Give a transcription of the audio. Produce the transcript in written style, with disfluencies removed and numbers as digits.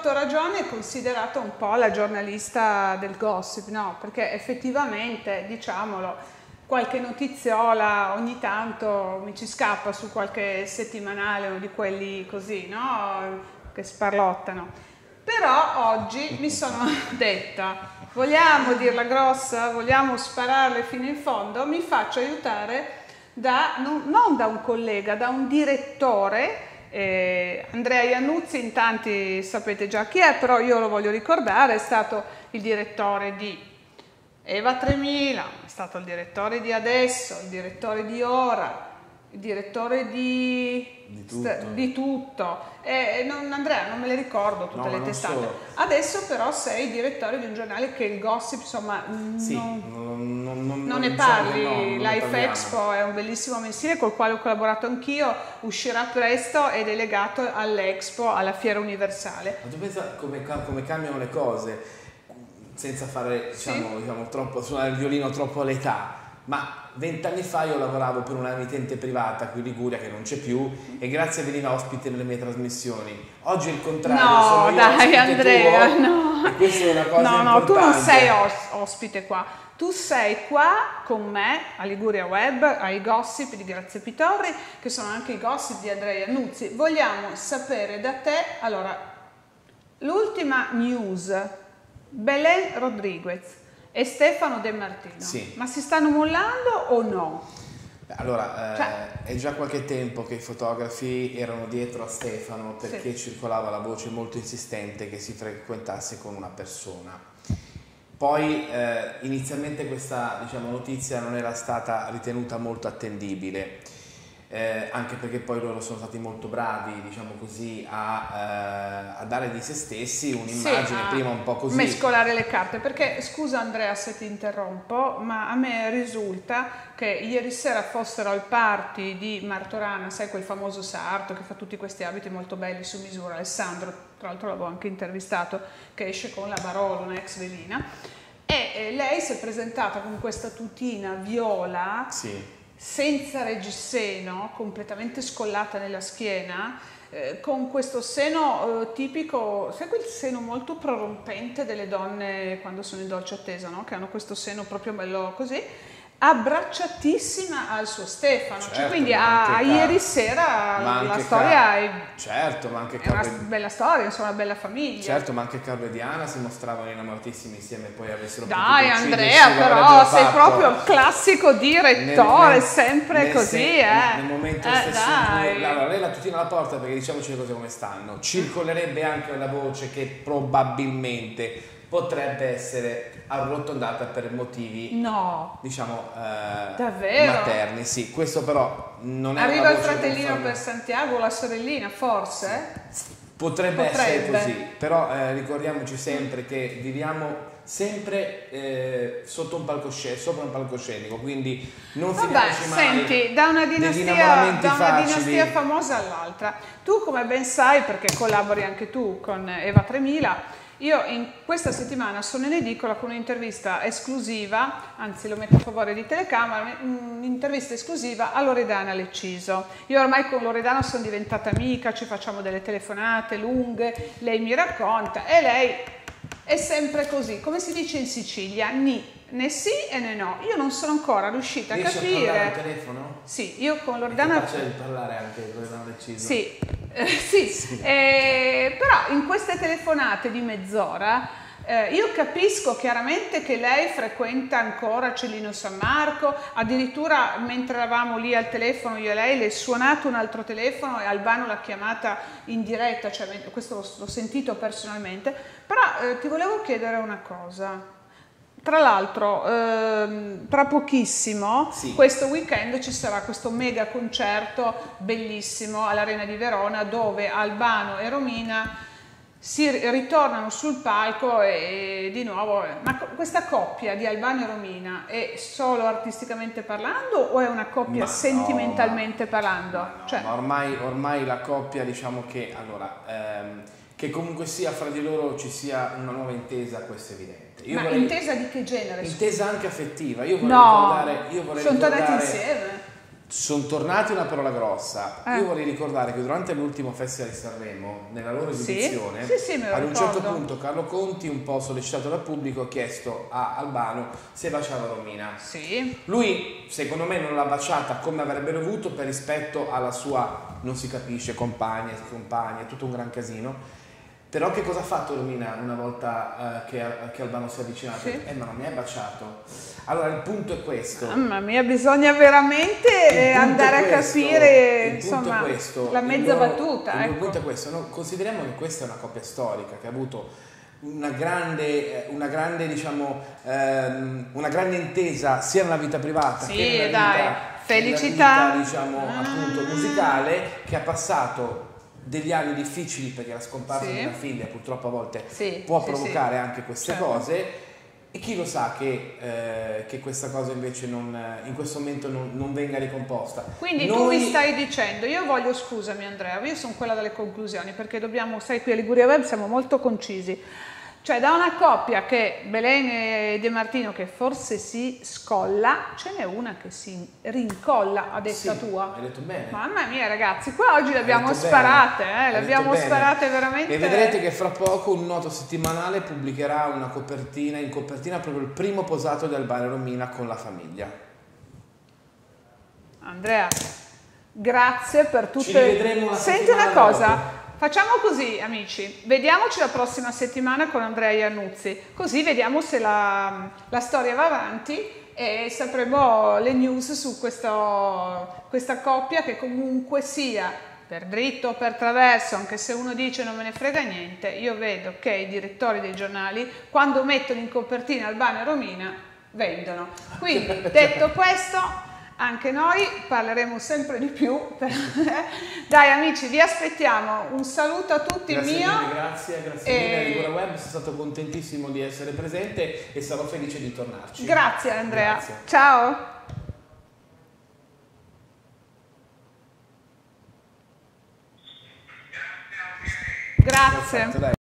torto ragione è considerata un po' la giornalista del gossip, no? Perché effettivamente, diciamolo, qualche notiziola ogni tanto mi ci scappa su qualche settimanale o di quelli così, no? Che sparlottano. Però oggi mi sono detta, vogliamo dirla grossa, vogliamo spararle fino in fondo, mi faccio aiutare non da un collega, da un direttore. Andrea Iannuzzi, in tanti sapete già chi è, però io lo voglio ricordare, è stato il direttore di Eva 3000, è stato il direttore di Adesso, il direttore di Ora, il direttore di tutto. Andrea, non me le ricordo tutte le testate. Adesso però sei direttore di un giornale che il gossip, insomma, sì, non ne parli. Life Expo è un bellissimo mensile col quale ho collaborato anch'io, uscirà presto ed è legato all'Expo, alla Fiera Universale. Ma tu pensa come cambiano le cose, senza fare, diciamo, troppo, suonare il violino troppo all'età, ma 20 anni fa io lavoravo per una emittente privata qui in Liguria che non c'è più e grazie veniva ospite nelle mie trasmissioni. Oggi è il contrario. No, sono io dai Andrea, tuo, no. E questa è una cosa importante. No, tu non sei ospite qua. Tu sei qua con me a Liguria Web, ai gossip di Grazia Pitorri, che sono anche i gossip di Andrea Iannuzzi. Vogliamo sapere da te, allora, l'ultima news, Belen Rodriguez e Stefano De Martino, sì. Ma si stanno mollando o no? Allora, è già qualche tempo che i fotografi erano dietro a Stefano perché circolava la voce molto insistente che si frequentasse con una persona. Poi inizialmente questa, diciamo, notizia non era stata ritenuta molto attendibile, anche perché poi loro sono stati molto bravi, diciamo così, a dare di se stessi un'immagine prima un po' così. Mescolare le carte, perché scusa Andrea se ti interrompo, ma a me risulta che ieri sera fossero al party di Martorana, sai quel famoso sarto che fa tutti questi abiti molto belli su misura, Alessandro, tra l'altro l'avevo anche intervistato, che esce con la Barolo, una ex velina, e lei si è presentata con questa tutina viola, senza reggiseno, completamente scollata nella schiena, con questo seno tipico, sai quel seno molto prorompente delle donne quando sono in dolce attesa, no? Che hanno questo seno proprio bello così, abbracciatissima al suo Stefano, certo, quindi ieri sera la storia è, certo, ma anche è una bella storia, insomma, una bella famiglia. Certo, ma anche Carlo e Diana si mostravano innamoratissimi insieme e poi avessero dai Andrea, però sei proprio il classico direttore, sempre così, nel momento stesso in cui, allora, lei la tutina alla porta, perché diciamoci le cose come stanno, circolerebbe anche la voce che probabilmente potrebbe essere arrotondata per motivi, diciamo, davvero? materni. Sì, questo però non è arriva il fratellino per Santiago o la sorellina, forse? Potrebbe essere così, però ricordiamoci sempre che viviamo sempre sotto un palcoscenico, sopra un palcoscenico, quindi non fidiamoci mai. Senti, da una dinastia famosa all'altra. Tu, come ben sai, perché collabori anche tu con Eva 3000, io in questa settimana sono in edicola con un'intervista esclusiva, anzi lo metto a favore di telecamera, un'intervista esclusiva a Loredana Lecciso. Io ormai con Loredana sono diventata amica, ci facciamo delle telefonate lunghe, lei mi racconta e lei è sempre così, come si dice in Sicilia, né sì e né no. Io non sono ancora riuscita a capire. Riesci a parlare al telefono? Sì, io con Loredana... È facile di parlare anche con Loredana Lecciso. Sì. Però in queste telefonate di mezz'ora io capisco chiaramente che lei frequenta ancora Cellino San Marco, addirittura mentre eravamo lì al telefono io e lei le è suonato un altro telefono e Albano l'ha chiamata in diretta, cioè, questo l'ho sentito personalmente, però ti volevo chiedere una cosa. Tra l'altro, tra pochissimo, questo weekend ci sarà questo mega concerto bellissimo all'Arena di Verona dove Albano e Romina si ritornano sul palco e di nuovo, ma questa coppia di Albano e Romina è solo artisticamente parlando o è una coppia sentimentalmente parlando? Ma ormai la coppia, diciamo che, allora, che comunque sia fra di loro ci sia una nuova intesa, questo è evidente. Intesa di che genere? Intesa anche affettiva. Io vorrei ricordare, sono tornati insieme. sono tornati una parola grossa. Io vorrei ricordare che durante l'ultimo Festival di Sanremo, nella loro esibizione, ad un certo punto Carlo Conti, un po' sollecitato dal pubblico, ha chiesto a Albano se baciava Romina. Lui, secondo me, non l'ha baciata come avrebbe dovuto per rispetto alla sua, non si capisce, compagna, è tutto un gran casino. Però che cosa ha fatto Romina una volta che Albano si è avvicinato? Ma non mi hai baciato. Allora il punto è questo. Mamma mia, bisogna veramente andare a capire insomma, la mezza battuta. Il punto è questo. Consideriamo che questa è una coppia storica che ha avuto una grande intesa sia nella vita privata che nella vita diciamo, appunto musicale, che ha passato degli anni difficili perché la scomparsa di una figlia purtroppo a volte può provocare anche queste cose, e chi lo sa che questa cosa invece in questo momento non venga ricomposta. Quindi tu mi stai dicendo, scusami Andrea, io sono quella delle conclusioni perché sai qui a Liguria Web siamo molto concisi. Cioè da una coppia che Belen e De Martino che forse si scolla, ce n'è una che si rincolla a detta tua. Hai detto bene. Mamma mia ragazzi, qua oggi le abbiamo sparate, le abbiamo sparate veramente. E vedrete che fra poco un noto settimanale pubblicherà una copertina, in copertina proprio il primo posato di Albano e Romina con la famiglia. Andrea, grazie per tutte. Ci rivedremo Senti una cosa. Facciamo così amici, vediamoci la prossima settimana con Andrea Iannuzzi, così vediamo se la storia va avanti e sapremo le news su questa coppia che comunque sia per dritto o per traverso, anche se uno dice non me ne frega niente, io vedo che i direttori dei giornali quando mettono in copertina Albano e Romina vendono. Quindi detto questo, anche noi parleremo sempre di più. Dai amici, vi aspettiamo. Un saluto a tutti. Grazie mille, grazie mille a Liguria Web, sono stato contentissimo di essere presente e sarò felice di tornarci. Grazie Andrea. Grazie. Ciao. Grazie.